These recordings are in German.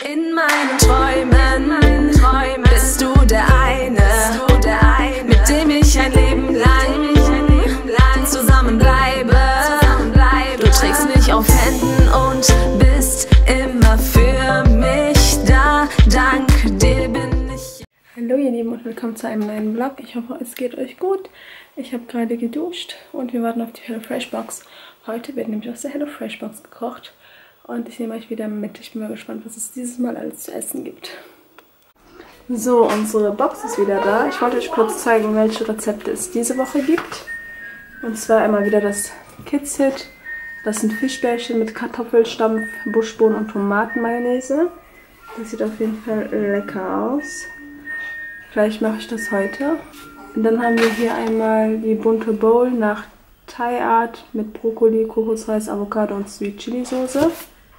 In meinen Träumen bist du der eine, mit dem ich ein Leben lang zusammenbleibe. Du trägst mich auf Händen und bist immer für mich da. Dank dir bin ich. Hallo ihr Lieben und willkommen zu einem neuen Vlog. Ich hoffe, es geht euch gut. Ich habe gerade geduscht und wir warten auf die HelloFresh Box. Heute wird nämlich aus der HelloFresh Box gekocht. Und ich nehme euch wieder mit. Ich bin mal gespannt, was es dieses Mal alles zu essen gibt. So, unsere Box ist wieder da. Ich wollte euch kurz zeigen, welche Rezepte es diese Woche gibt. Und zwar einmal wieder das Kids Hit. Das sind Fischbällchen mit Kartoffelstampf, Buschbohnen und Tomatenmayonnaise. Das sieht auf jeden Fall lecker aus. Vielleicht mache ich das heute. Und dann haben wir hier einmal die bunte Bowl nach Thai Art mit Brokkoli, Kokosreis, Avocado und Sweet Chili Soße.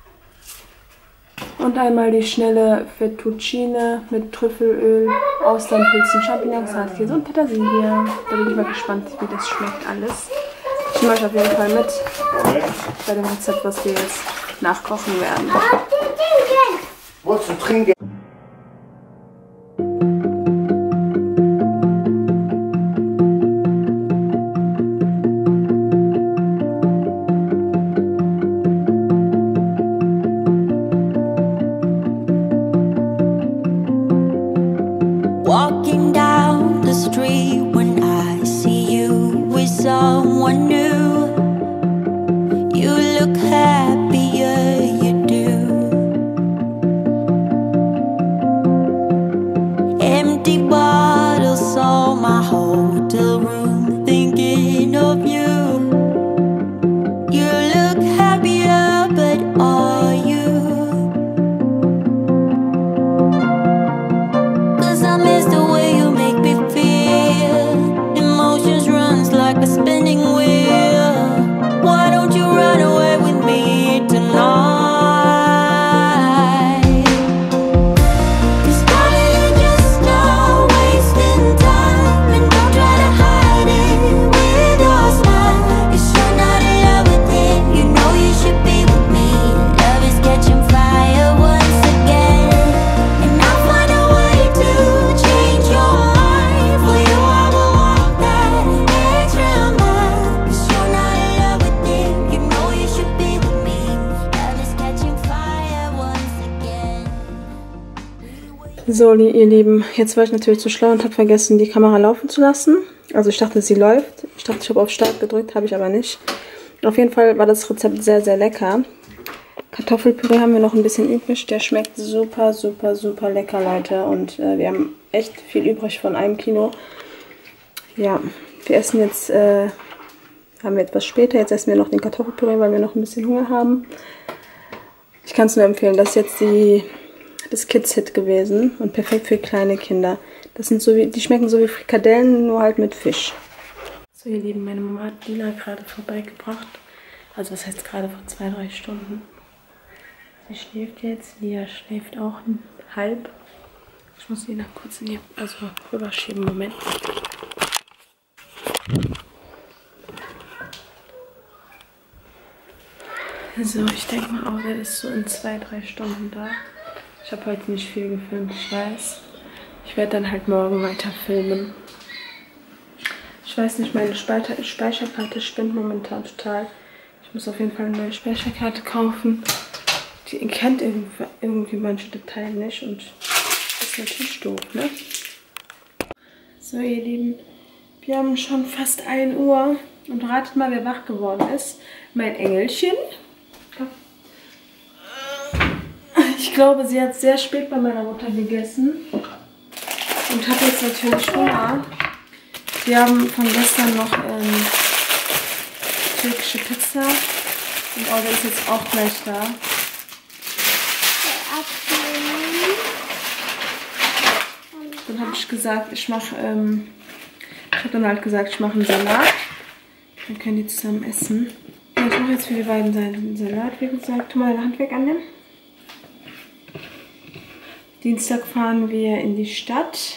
Und einmal die schnelle Fettuccine mit Trüffelöl, Austernpilzen, Champignons, Hartkäse und Petersilie. Da bin ich mal gespannt, wie das schmeckt alles. Ich nehme euch auf jeden Fall mit bei dem Rezept, was wir jetzt nachkochen werden. Wolltest du trinken? Walking down the street when I see you with someone new. You look happier, you do. Empty bottles on my hotel room, thinking of you. You look happier, but are you? I miss the way you make me feel. Emotions runs like a spinning wheel. Why don't you run away with me tonight? 'Cause darling, you're just not wasting time. And don't try to hide it with your smile. 'Cause you're not in love with it. You know you should be with me. Love is catching fire once again. And I'll find a way to change your mind. For you I will walk that extra mile. 'Cause you're not in love with it. You know you should be with me. Love is catching fire once again. So, ihr Lieben, jetzt war ich natürlich zu schlau und habe vergessen, die Kamera laufen zu lassen. Also ich dachte, sie läuft. Ich dachte, ich habe auf Start gedrückt, habe ich aber nicht. Auf jeden Fall war das Rezept sehr, sehr lecker. Kartoffelpüree haben wir noch ein bisschen übrig. Der schmeckt super, super, super lecker, Leute. Und wir haben echt viel übrig von einem Kilo. Ja, wir essen jetzt, haben wir etwas später. Jetzt essen wir noch den Kartoffelpüree, weil wir noch ein bisschen Hunger haben. Ich kann es nur empfehlen. Das ist jetzt das Kids Hit gewesen und perfekt für kleine Kinder. Das sind so wie, die schmecken so wie Frikadellen, nur halt mit Fisch. So, ihr Lieben, meine Mama hat Lila gerade vorbeigebracht. Also was heißt gerade vor 2-3 Stunden. Sie schläft jetzt, Lia schläft auch halb. Ich muss sie noch kurz in die, rüberschieben, Moment. So, ich denke mal auch, der ist so in 2-3 Stunden da. Ich habe heute nicht viel gefilmt, ich weiß. Ich werde dann halt morgen weiter filmen. Ich weiß nicht, meine Speicherkarte spinnt momentan total. Ich muss auf jeden Fall eine neue Speicherkarte kaufen. Die kennt irgendwie manche Details nicht und das ist natürlich doof, ne? So, ihr Lieben, wir haben schon fast 1 Uhr und ratet mal, wer wach geworden ist. Mein Engelchen. Ich glaube, sie hat sehr spät bei meiner Mutter gegessen und hat jetzt natürlich Hunger. Wir haben von gestern noch türkische Pizza und Olga ist jetzt auch gleich da. Dann habe ich gesagt, ich habe dann halt gesagt, ich mache einen Salat. Dann können die zusammen essen. Ja, ich mache jetzt für die beiden einen Salat, wie gesagt. Tu mal deine Hand weg annehmen. Dienstag fahren wir in die Stadt.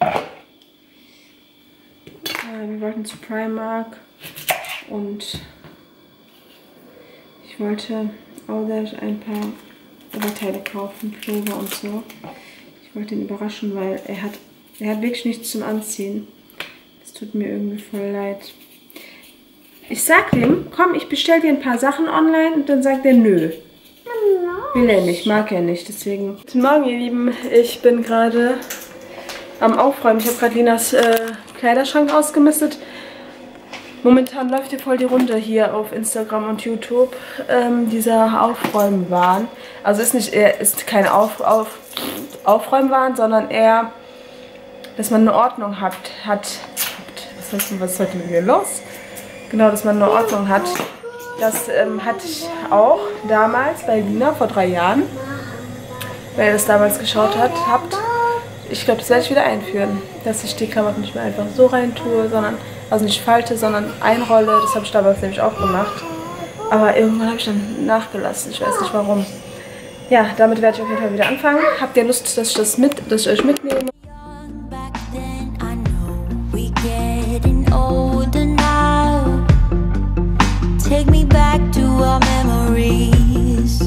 Wir wollten zu Primark und ich wollte auch ein paar Oberteile kaufen, Pullover und so. Ich wollte ihn überraschen, weil er hat wirklich nichts zum Anziehen. Das tut mir irgendwie voll leid. Ich sag dem, komm, ich bestell dir ein paar Sachen online und dann sagt er nö. Will er nicht, mag er nicht, deswegen. Guten Morgen, ihr Lieben. Ich bin gerade am Aufräumen. Ich habe gerade Linas Kleiderschrank ausgemistet. Momentan läuft hier voll die Runde hier auf Instagram und YouTube. Dieser Aufräumwahn. Also ist kein Aufräumwahn, sondern eher, dass man eine Ordnung hat. Was ist heute mit mir los? Genau, dass man eine Ordnung hat. Das hatte ich auch damals bei Lina vor 3 Jahren. Weil ihr das damals geschaut habt. Ich glaube, das werde ich wieder einführen. Dass ich die Klamotten nicht mehr einfach so rein tue, sondern, also nicht falte, sondern einrolle. Das habe ich damals nämlich auch gemacht. Aber irgendwann habe ich dann nachgelassen. Ich weiß nicht warum. Ja, damit werde ich auf jeden Fall wieder anfangen. Habt ihr Lust, dass ich euch mitnehme? Back then, I know we getting older now. Take me back to our memories.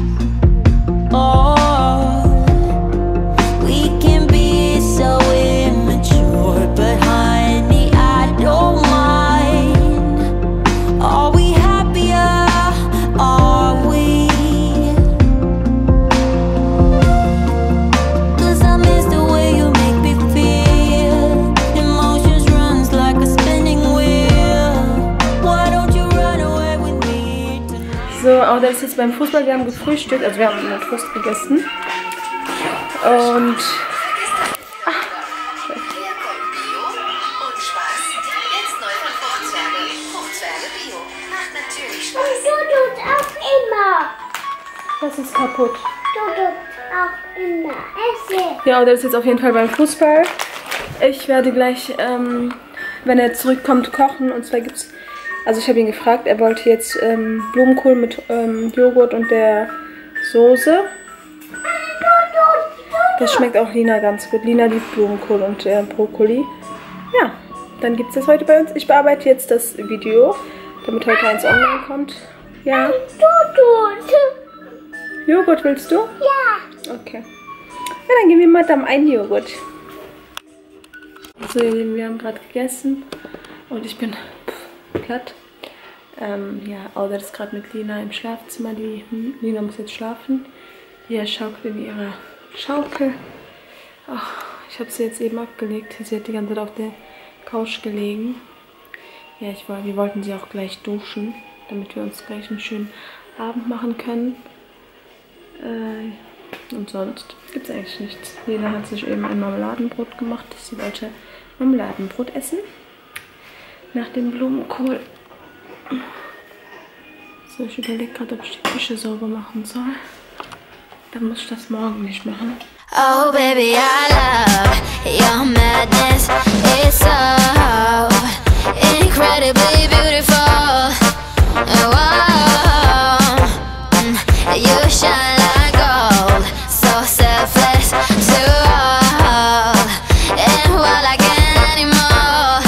Oh, we can be so immature, but honey, I don't mind. Are we happier? Are we? 'Cause I miss the way you make me feel. Emotions runs like a spinning wheel. Why don't you run away with me tonight? So, auch das ist jetzt beim Fußball. Wir haben gefrühstückt, also wir haben eine Toast gegessen. Und das ist kaputt. Ja, und das ist jetzt auf jeden Fall beim Fußball. Ich werde gleich, wenn er zurückkommt, kochen. Und zwar gibt's, also ich habe ihn gefragt, er wollte jetzt Blumenkohl mit Joghurt und der Soße. Das schmeckt auch Lina ganz gut. Lina liebt Blumenkohl und Brokkoli. Ja, dann gibt es das heute bei uns. Ich bearbeite jetzt das Video, damit heute eins online kommt. Ja. Joghurt willst du? Ja. Okay. Ja, dann geben wir Madame einen Joghurt. So, ihr Lieben, wir haben gerade gegessen und ich bin platt. Ja, Aude ist gerade mit Lina im Schlafzimmer. Lina muss jetzt schlafen. Hier schaukelt in ihrer Schaukel. Ach, ich habe sie jetzt eben abgelegt. Sie hat die ganze Zeit auf der Couch gelegen. Ja, wir wollten sie auch gleich duschen, damit wir uns gleich einen schönen Abend machen können. Und sonst gibt es eigentlich nichts. Lena hat sich eben ein Marmeladenbrot gemacht. Sie wollte Marmeladenbrot essen. Nach dem Blumenkohl. So, ich überlege gerade, ob ich die Küche sauber machen soll. Dann muss ich das morgen nicht machen. Oh baby, I love your madness. It's so incredibly beautiful. Oh, you shine like gold, so selfless to all. And while I can't anymore,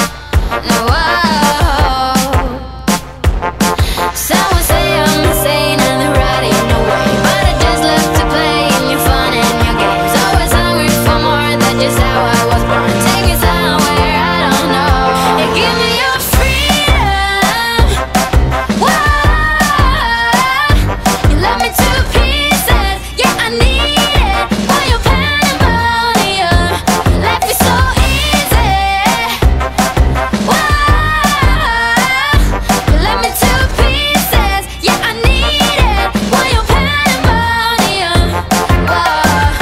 no. Someone say I'm insane and they're right in the way, but I just love to play in your fun and your games. Always hungry for more, that's just how I was born. Take me somewhere I don't know and give me your freedom. Whoa, you love me to pieces, yeah I need it. While you're pandemonium, life is so easy. Whoa, you love me to pieces, yeah I need it. While you're pandemonium, whoa.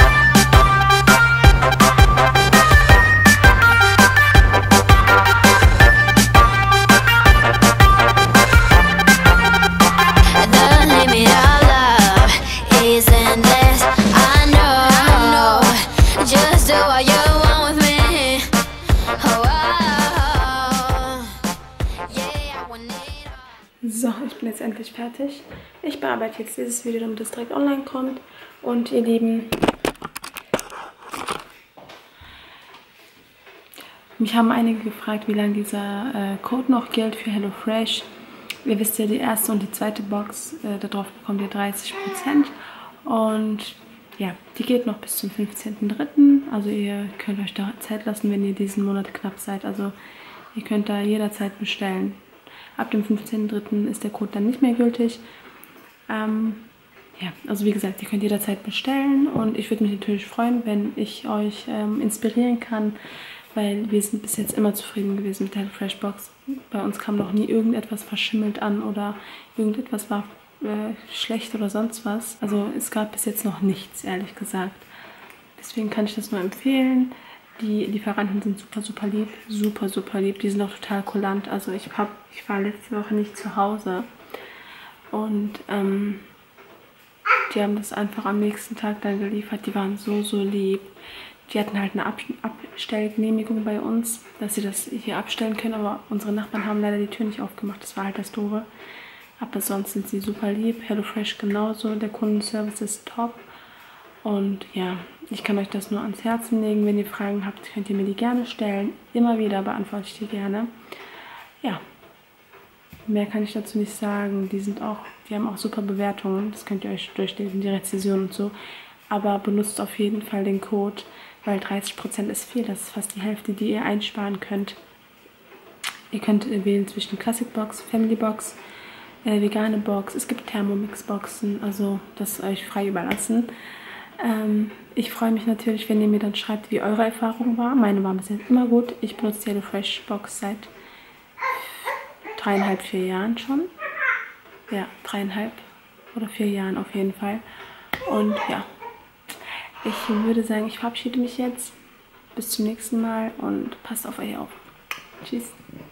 The limit of love is endless. I know. Just do what you want with me. Oh, yeah, I want it all. So, ich bin jetzt endlich fertig. Ich bearbeite jetzt dieses Video, damit es direkt online kommt. Und ihr Lieben, mich haben einige gefragt, wie lange dieser Code noch gilt für HelloFresh. Ihr wisst ja, die erste und die zweite Box, darauf bekommt ihr 30%. Und ja, die geht noch bis zum 15.03. Also ihr könnt euch da Zeit lassen, wenn ihr diesen Monat knapp seid. Also ihr könnt da jederzeit bestellen. Ab dem 15.03. ist der Code dann nicht mehr gültig. Ja, also wie gesagt, ihr könnt jederzeit bestellen und ich würde mich natürlich freuen, wenn ich euch inspirieren kann, weil wir sind bis jetzt immer zufrieden gewesen mit der HelloFresh Box. Bei uns kam noch nie irgendetwas verschimmelt an oder irgendetwas war schlecht oder sonst was. Also es gab bis jetzt noch nichts, ehrlich gesagt. Deswegen kann ich das nur empfehlen. Die Lieferanten sind super, super lieb. Super, super lieb. Die sind auch total kulant. Also ich war letzte Woche nicht zu Hause. Und die haben das einfach am nächsten Tag dann geliefert. Die waren so, so lieb. Die hatten halt eine Abstellgenehmigung bei uns, dass sie das hier abstellen können. Aber unsere Nachbarn haben leider die Tür nicht aufgemacht. Das war halt das Doofe. Aber sonst sind sie super lieb. HelloFresh genauso. Der Kundenservice ist top. Und ja, ich kann euch das nur ans Herzen legen. Wenn ihr Fragen habt, könnt ihr mir die gerne stellen. Immer wieder beantworte ich die gerne. Ja. Mehr kann ich dazu nicht sagen. Die haben auch super Bewertungen. Das könnt ihr euch durchlesen, die Rezensionen und so. Aber benutzt auf jeden Fall den Code, weil 30% ist viel. Das ist fast die Hälfte, die ihr einsparen könnt. Ihr könnt wählen zwischen Classic Box, Family Box, vegane Box. Es gibt Thermomix Boxen. Also das ist euch frei überlassen. Ich freue mich natürlich, wenn ihr mir dann schreibt, wie eure Erfahrung war. Meine war bis jetzt immer gut. Ich benutze die HelloFresh Box seit 3,5, 4 Jahren schon. Ja, 3,5 oder 4 Jahren auf jeden Fall. Und ja, ich würde sagen, ich verabschiede mich jetzt. Bis zum nächsten Mal und passt auf euch auf. Tschüss.